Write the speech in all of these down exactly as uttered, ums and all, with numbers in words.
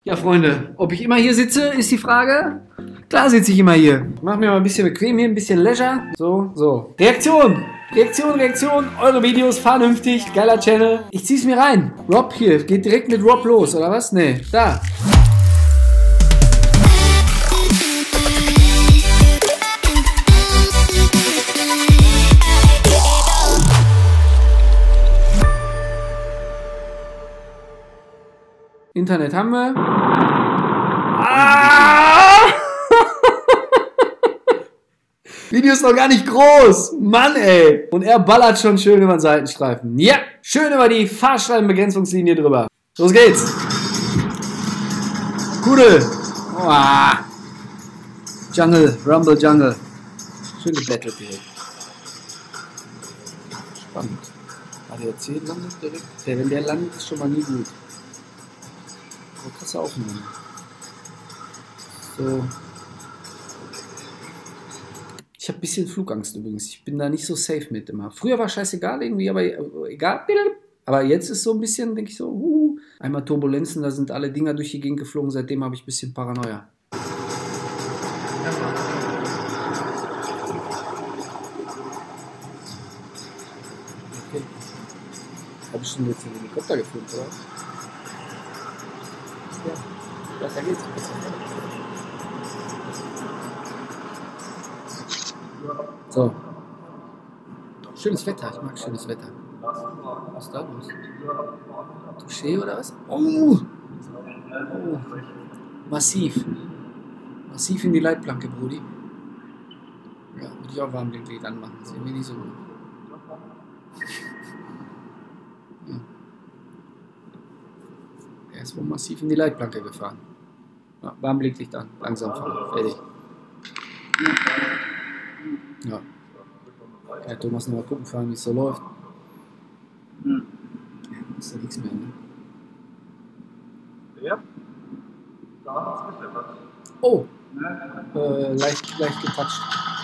Ja, Freunde, ob ich immer hier sitze, ist die Frage. Klar sitze ich immer hier. Mach mir mal ein bisschen bequem hier, ein bisschen Leisure. So, so. Reaktion! Reaktion, Reaktion. Eure Videos, vernünftig. Geiler Channel. Ich zieh's mir rein. Rob hier. Geht direkt mit Rob los, oder was? Nee, da. Internet haben wir. Ah! Video ist noch gar nicht groß. Mann, ey. Und er ballert schon schön über den Seitenstreifen. Ja, schön über die Fahrschreibenbegrenzungslinie drüber. Los geht's. Kudel. Oh. Jungle, Rumble Jungle. Schön geblättert direkt. Spannend. A D A C landet direkt. Der, wenn der landet, ist schon mal nie gut. So, krasse Aufnahme. So. Ich habe ein bisschen Flugangst übrigens. Ich bin da nicht so safe mit immer. Früher war scheißegal irgendwie, aber egal. Aber jetzt ist so ein bisschen, denke ich so, uh, einmal Turbulenzen, da sind alle Dinger durch die Gegend geflogen. Seitdem habe ich ein bisschen Paranoia. Okay. Habe ich schon jetzt den Helikopter gefilmt, oder? Ja, da geht's. So. Schönes Wetter, ich mag schönes Wetter. Was ist da los? Touché oder was? Oh! Oh. Massiv. Massiv in die Leitplanke, Brudi. Ja, würde ich auch warm den Glied anmachen. Sehen wir nicht so gut. Ja. Er ist wohl massiv in die Leitplanke gefahren. Ja, warm Blicklicht an. Langsam fahren. Fertig. Ja. Ja, Thomas noch mal gucken fahren, wie es so läuft. Ja, ist ja nichts mehr, ne? Ja. Da ist es. Oh! Äh, leicht, leicht getatscht.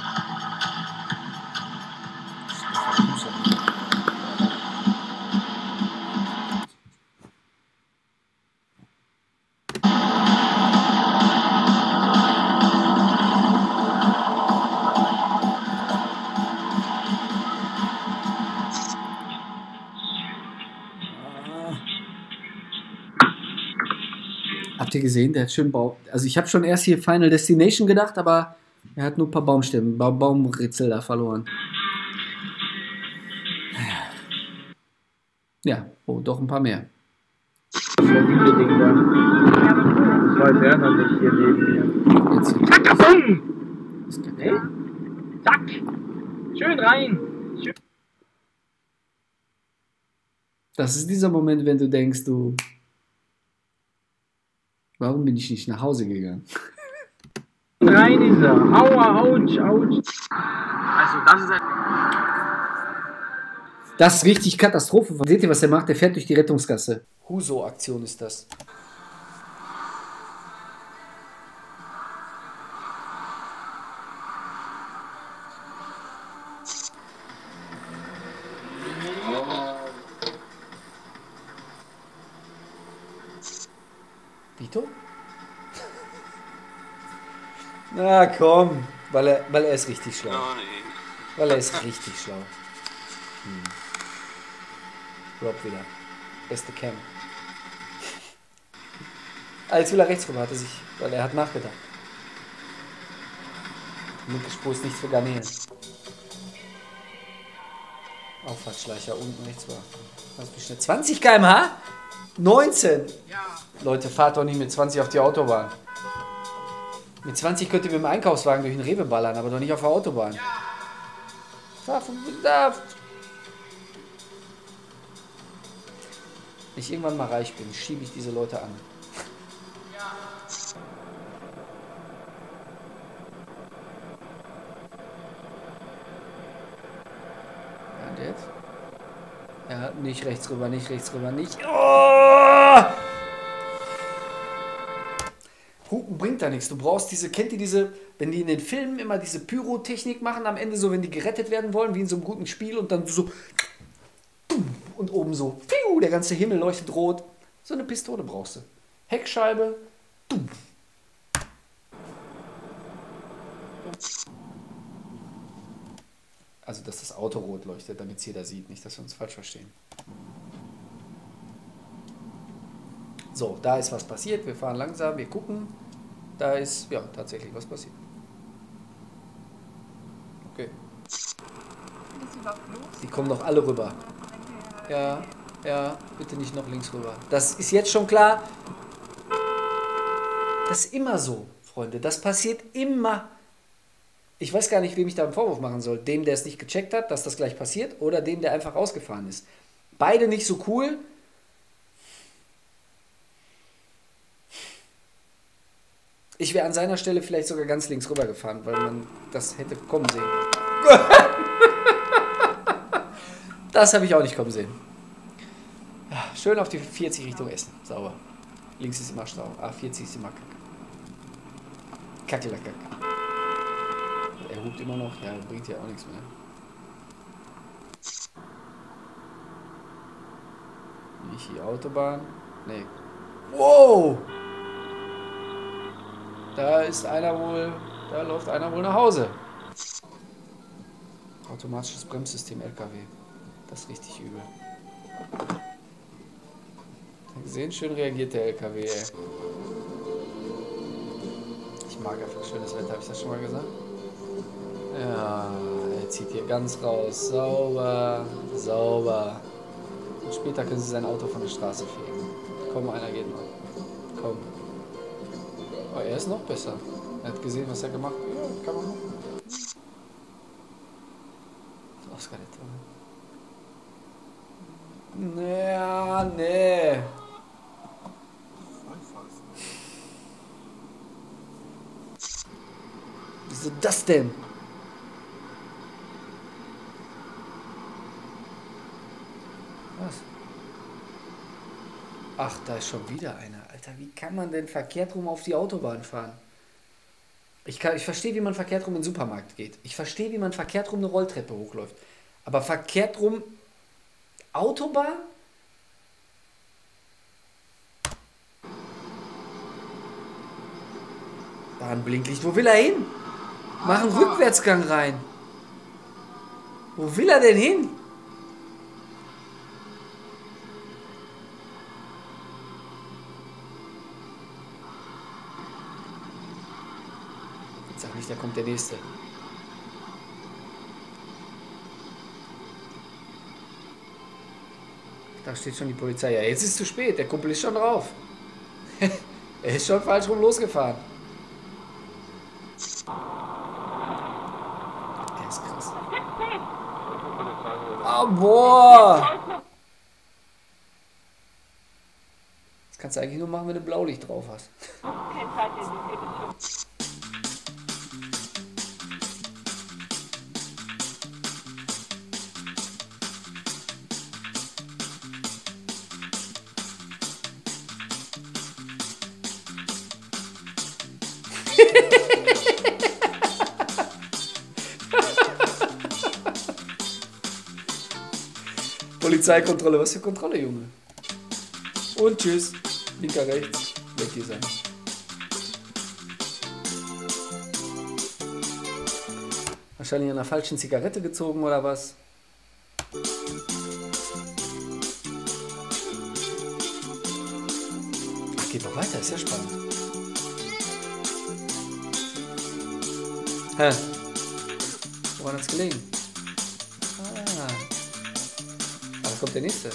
Habt ihr gesehen, der hat schön Baum. Also ich habe schon erst hier Final Destination gedacht, aber er hat nur ein paar Baumstämme, ba Baumritzel da verloren. Ja, oh, doch ein paar mehr. Das Ding da. Das weiß er noch nicht hier neben mir. Jetzt hier. Zack, das um! Ist kein- Hey? Zack! Schön rein! Schön. Das ist dieser Moment, wenn du denkst, du. Warum bin ich nicht nach Hause gegangen? Rein ist er. Aua, ouch, ouch. Also das ist ein... Das ist richtig Katastrophe. Seht ihr, was er macht? Der fährt durch die Rettungsgasse. Huso-Aktion ist das. Vito? Na komm, weil er, weil er ist richtig schlau. Weil er ist richtig schlau. Hm. Rob wieder. Beste Cam. Ah, jetzt will er rechts rüber, hat er sich, weil er hat nachgedacht. Linke Spur ist nichts für Garnelen. Auffahrtsschleicher unten rechts war. Was bist du? zwanzig Kilometer pro Stunde? neunzehn! Ja. Leute, fahrt doch nicht mit zwanzig auf die Autobahn. Mit zwanzig könnt ihr mit dem Einkaufswagen durch den Rewe ballern, aber doch nicht auf der Autobahn. Ja. Fahr von da. Wenn ich irgendwann mal reich bin, schiebe ich diese Leute an. Ja. Und jetzt? Ja, nicht rechts rüber, nicht rechts rüber, nicht. Oh! Hupen bringt da nichts. Du brauchst diese, kennt ihr diese, wenn die in den Filmen immer diese Pyrotechnik machen, am Ende so, wenn die gerettet werden wollen, wie in so einem guten Spiel und dann so und oben so, der ganze Himmel leuchtet rot. So eine Pistole brauchst du. Heckscheibe, Also, dass das Auto rot leuchtet, damit es jeder sieht. Nicht, dass wir uns falsch verstehen. So, da ist was passiert. Wir fahren langsam, wir gucken. Da ist, ja, tatsächlich was passiert. Okay. Die kommen doch alle rüber. Ja, ja, bitte nicht noch links rüber. Das ist jetzt schon klar. Das ist immer so, Freunde. Das passiert immer. Ich weiß gar nicht, wem ich da einen Vorwurf machen soll. Dem, der es nicht gecheckt hat, dass das gleich passiert, oder dem, der einfach rausgefahren ist. Beide nicht so cool. Ich wäre an seiner Stelle vielleicht sogar ganz links rüber gefahren, weil man das hätte kommen sehen. Das habe ich auch nicht kommen sehen. Ja, schön auf die vierzig Richtung Essen. Sauber. Links ist immer Stau. Ah, vierzig ist immer Kack. Kackelackkack. Er hupt immer noch. Ja, bringt ja auch nichts mehr. Nicht die Autobahn. Nee. Wow! Da ist einer wohl, da läuft einer wohl nach Hause. Automatisches Bremssystem L K W. Das ist richtig übel. Gesehen, schön reagiert der L K W, ey. Ich mag einfach schönes Wetter, habe ich das schon mal gesagt? Ja, er zieht hier ganz raus. Sauber, sauber. Und später können sie sein Auto von der Straße fegen. Komm, einer geht noch. Komm. Oh, er ist noch besser. Er hat gesehen, was er gemacht hat. Ja, kann man machen. Oscar der Tolle. Naja, nee. Wieso das denn? Was? Ach, da ist schon wieder einer. Alter, wie kann man denn verkehrt rum auf die Autobahn fahren? Ich, kann, ich verstehe, wie man verkehrt rum in den Supermarkt geht. Ich verstehe, wie man verkehrt rum eine Rolltreppe hochläuft. Aber verkehrt rum Autobahn? Da ein Blinklicht. Wo will er hin? Mach einen Rückwärtsgang rein. Wo will er denn hin? Sag nicht, da kommt der nächste. Da steht schon die Polizei. Ja, jetzt ist es zu spät. Der Kumpel ist schon drauf. Er ist schon falsch rum losgefahren. Der ist krass. Oh, boah! Das kannst du eigentlich nur machen, wenn du Blaulicht drauf hast. Polizeikontrolle, was für Kontrolle, Junge? Und tschüss. Linker rechts. Weg hier sein. Wahrscheinlich an einer falschen Zigarette gezogen oder was? Ach, geht noch weiter, ist ja spannend. Hä? Woran hat's gelegen? Ah. Aber kommt der nächste.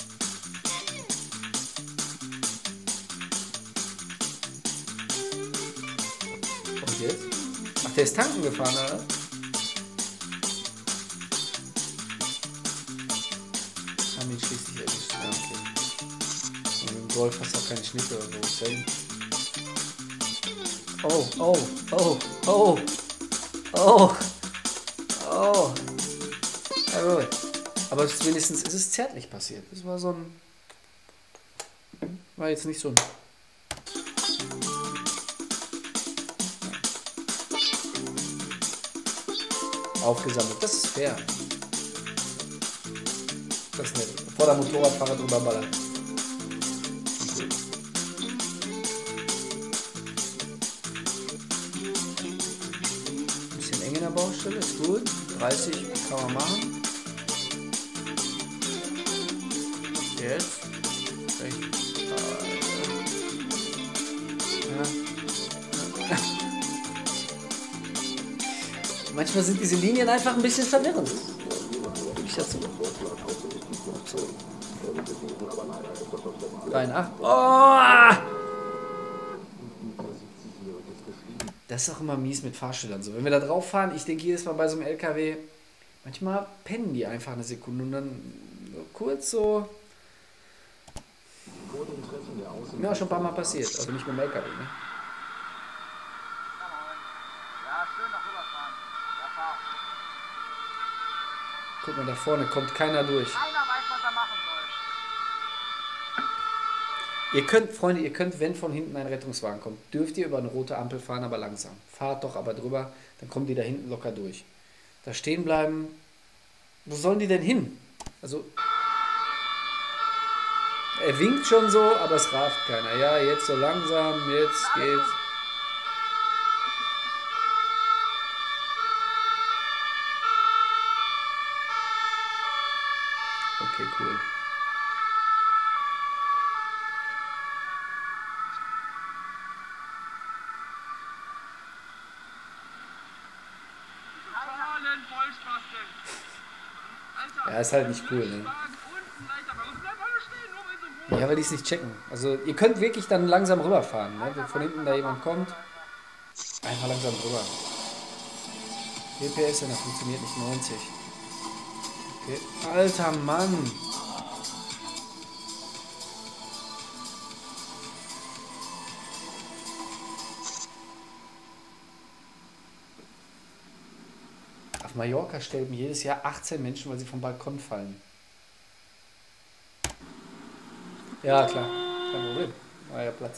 Und jetzt? Ach, der ist tanken gefahren, oder? Haben ihn schließlich erwischt. Ja, okay. Und im Golf hast du auch keine Schnitte oder so. Oh, oh, oh, oh, oh, oh. Ja, gut. Aber wenigstens ist es zärtlich passiert. Das war so ein... War jetzt nicht so ein... Aufgesammelt. Das ist fair. Das ist nett. Bevor der Motorradfahrer drüber ballert. Baustelle, ist gut. dreißig kann man machen. Jetzt. Ja. Manchmal sind diese Linien einfach ein bisschen verwirrend. Ich dazu. dreiundachtzig. Oh! Das ist auch immer mies mit Fahrschülern so. Wenn wir da drauf fahren, ich denke jedes Mal bei so einem L K W, manchmal pennen die einfach eine Sekunde und dann so kurz so. Mir auch schon ein paar Mal passiert, also nicht mit dem L K W, ne? Guck mal, da vorne kommt keiner durch. Keiner weiß, was er machen soll. Ihr könnt, Freunde, ihr könnt, wenn von hinten ein Rettungswagen kommt, dürft ihr über eine rote Ampel fahren, aber langsam. Fahrt doch aber drüber, dann kommen die da hinten locker durch. Da stehen bleiben. Wo sollen die denn hin? Also, er winkt schon so, aber es rafft keiner. Ja, jetzt so langsam, jetzt geht's. Okay, cool. Ja, ist halt nicht cool, ne? Ja, weil die es nicht checken. Also, ihr könnt wirklich dann langsam rüberfahren, ne? Wenn von hinten da jemand kommt, einfach langsam rüber. G P S, ja, das funktioniert nicht, neunzig. Okay. Alter Mann! Auf Mallorca sterben jedes Jahr achtzehn Menschen, weil sie vom Balkon fallen. Ja, klar. Kein Problem. War ja Platz.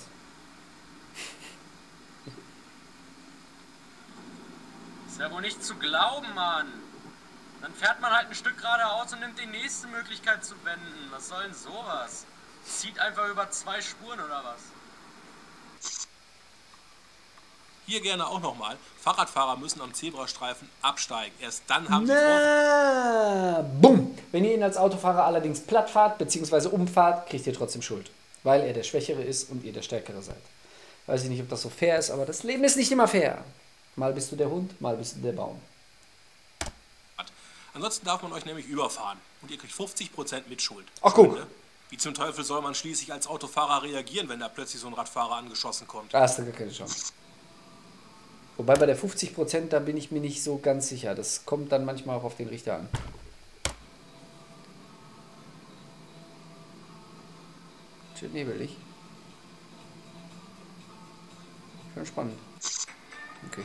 Ist ja wohl nicht zu glauben, Mann. Dann fährt man halt ein Stück geradeaus und nimmt die nächste Möglichkeit zu wenden. Was soll denn sowas? Zieht einfach über zwei Spuren oder was? Hier gerne auch nochmal. Fahrradfahrer müssen am Zebrastreifen absteigen. Erst dann haben sie Na, bumm! Wenn ihr ihn als Autofahrer allerdings platt fahrt bzw. umfahrt, kriegt ihr trotzdem Schuld. Weil er der Schwächere ist und ihr der Stärkere seid. Weiß ich nicht, ob das so fair ist, aber das Leben ist nicht immer fair. Mal bist du der Hund, mal bist du der Baum. Ansonsten darf man euch nämlich überfahren. Und ihr kriegt fünfzig Prozent Mitschuld. Ach guck! Wie zum Teufel soll man schließlich als Autofahrer reagieren, wenn da plötzlich so ein Radfahrer angeschossen kommt? Da hast du gar keine Chance. Wobei bei der fünfzig Prozent, da bin ich mir nicht so ganz sicher. Das kommt dann manchmal auch auf den Richter an. Schön nebelig. Schon spannend. Okay.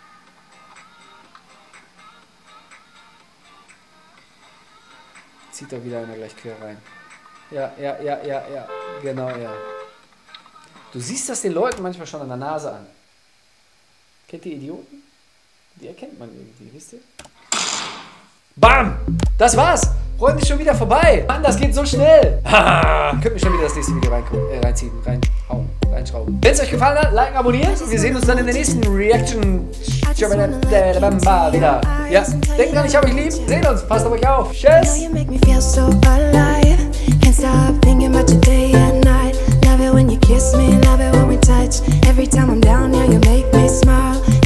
Zieht da wieder einer gleich quer rein. Ja, ja, ja, ja, ja. Genau, ja. Du siehst das den Leuten manchmal schon an der Nase an. Kennt ihr Idioten? Die erkennt man irgendwie, wisst ihr? Bam! Das war's! Freunde, ist schon wieder vorbei! Mann, das geht so schnell! Könnt mir schon wieder das nächste Video rein, äh, reinziehen, reinhauen, reinschrauben. Wenn es euch gefallen hat, liken, abonnieren. Wir sehen uns dann in der nächsten Reaction wieder. Ja, denkt dran, ich hab euch lieb. Sehen uns, passt auf euch auf. Tschüss! Every time I'm down, yeah, you